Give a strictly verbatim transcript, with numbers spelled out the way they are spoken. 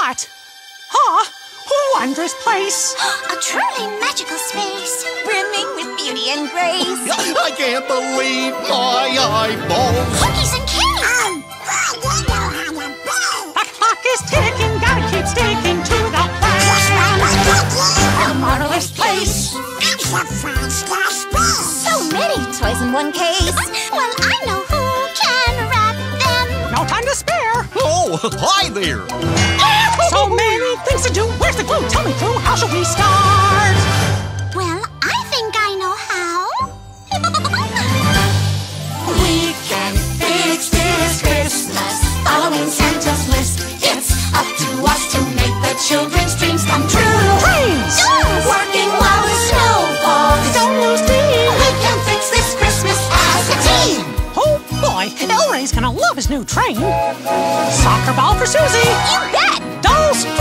What? Huh? Wondrous place. A truly magical space, brimming with beauty and grace. I can't believe my eyeballs. Cookies and cake. Um, well, you know how to be. The clock is ticking, gotta keep sticking to the plan. Just one more cookie. A marvelous place. I'm so fast, fast, fast. So many toys in one case. Well, I know who can wrap them. No time to spare. Oh, hi there. So many things to do. Where's the glue? Tell me, Clue, how should we start? Well, I think I know how. We can fix this Christmas, following Santa's list. It's up to us to make the children's dreams come true. Dreams! Working while the snow falls. Don't lose me. We can fix this Christmas as a team. Oh boy, El Rey's gonna love his new train. Soccer ball for Susie. You bet. Dolls